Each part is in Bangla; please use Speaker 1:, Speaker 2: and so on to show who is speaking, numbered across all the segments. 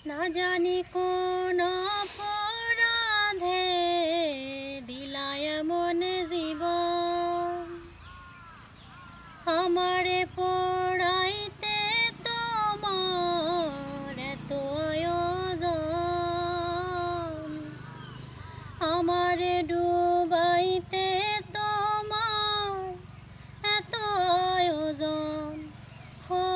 Speaker 1: না জানি কোন অপরাধে দিলায় এমন জীবন, আমারে পড়াইতে তোমার এত আয়োজন, আমারে ডুবাইতে তোমার এত আয়োজন। হো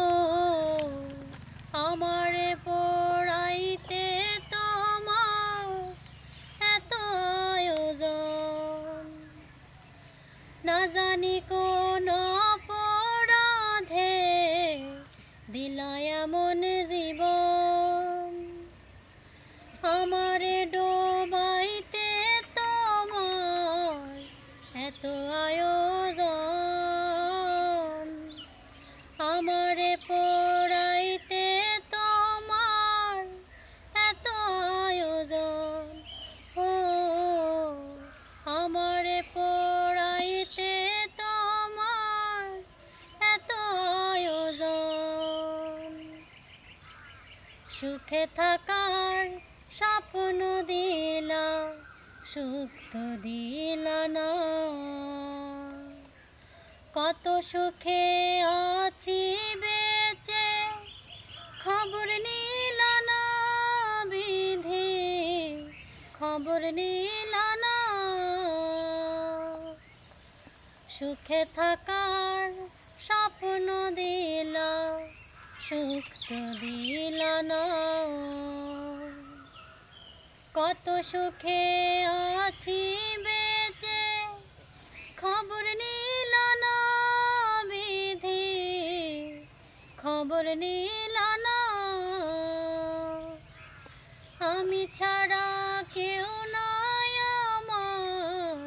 Speaker 1: আমারে পড়াইতে তোমার এত আয়োজন, না জানি কোন অপরাধে দিলায় এমন জীবন, আমারে ডোবাইতে তোমার এত আয়োজন, আমারে পড়াইতে তোমার এত আয়োজন। ও আমারে পড়াইতে তোমার এত আয়োজন। সুখে থাকার স্বপ্ন দিলা, সুখ তো দিলা না, কত সুখে আছি বেঁচে খবর নিলা না, বিধি খবর নিলা না। সুখে থাকার স্বপ্ন দিলা, সুখ তো দিলা না, কত সুখে আছি বেঁচে খবর নিলা না, বিধি খবর নিলা না। আমি ছাড়া কেউ নাই আমার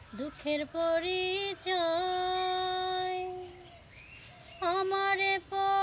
Speaker 1: দুঃখের পরিচয়, আমারে